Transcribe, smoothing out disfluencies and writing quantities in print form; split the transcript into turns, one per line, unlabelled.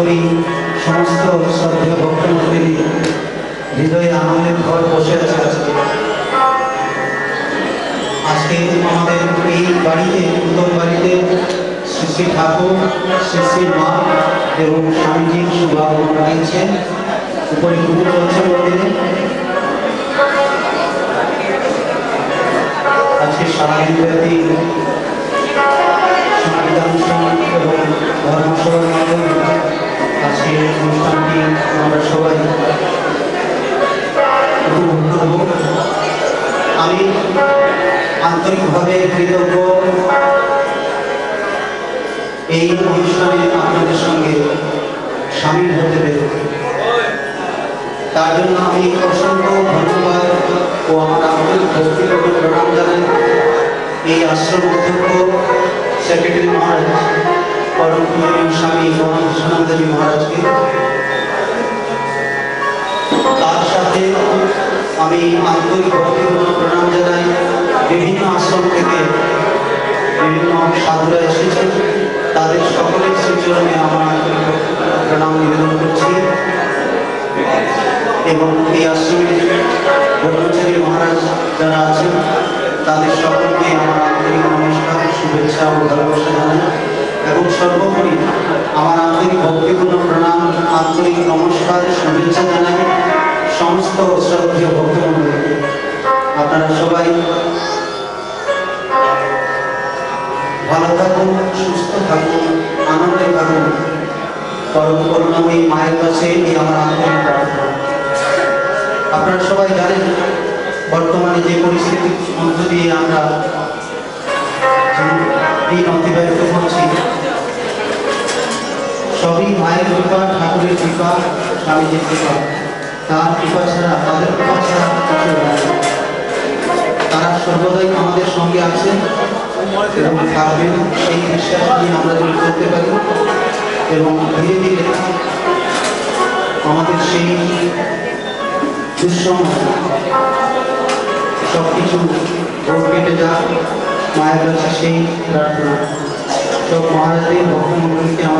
করি সমস্ত শ্রদ্ধেয় ভক্তমন্ডলী হৃদয়ে আনন্দের ঘর বসে আছে। আজকে আমাদের এই বাড়িতে, নতুন বাড়িতে শ্রী শ্রী ঠাকুর, শ্রী শ্রী মা এবং স্বামীজির শুভাগমন রয়েছে। উপরে পুজো চলছে মন্দিরে। আজকে সারাদিন ব্যাপী সঙ্গীতানুষ্ঠান এবং ধর্মসভার মাধ্যমে আজকে অনুষ্ঠানটি আমরা সবাই উপভোগ করব। আমি আন্তরিকভাবে কৃতজ্ঞ এই অনুষ্ঠানে আপনাদের সঙ্গে সামিল হতে পেরে। তার জন্য আমি অসংখ্য ধন্যবাদ ও আমার আন্তরিক ভক্তিপূর্ণ প্রণাম জানাই এই আশ্রম অধ্যক্ষ সেক্রেটারি মহারাজ পরম পূজনীয় স্বামী বিশ্বনাথদেবী মহারাজকে। তার সাথে আমি আন্তরিক ভক্তিপূর্ণ প্রণাম জানাই বিভিন্ন আশ্রম থেকে বিভিন্ন সাধুরা এসেছেন, তাদের সকলের শ্রীচরণে আমার আন্তরিক প্রণাম নিবেদন করছি। এবং এই আশ্রমের ব্রহ্মচারী মহারাজ যারা আছেন তাদের সকলকে আমার আন্তরিক নমস্কার, শুভেচ্ছা ও ভালোবাসা জানাই। এবং সর্বোপরি আমার আন্তরিক ভক্তিপূর্ণ প্রণাম, আন্তরিক নমস্কার, শুভেচ্ছা জানাই সমস্ত শ্রদ্ধেয় ভক্তমণ্ডলীকে। আপনারা সবাই ভালো থাকুন, সুস্থ থাকুন, আনন্দে থাকুন। পরম করুণাময়ী মায়ের কাছে এই আমার আন্তরিক প্রার্থনা। আপনারা সবাই জানেন বর্তমানে যে পরিস্থিতির মধ্য দিয়ে আমরা দিন অতিবাহিত করছি, সবই মায়ের কৃপা, ঠাকুরের কৃপা, স্বামীজির কৃপা। তার কৃপা ছাড়া, তাদের কৃপা ছাড়া কিছু নয়। তারা সর্বদাই আমাদের সঙ্গে আছেন এবং থাকবেন, সেই বিশ্বাস নিয়ে আমরা যদি করতে পারি। এবং ধীরে ধীরে আমাদের সেই দুঃসময় সব কিছু কেটে যাক, মায়ের কাছে সেই প্রার্থনা। সব মহারাজের ভক্তমণ্ডলীকে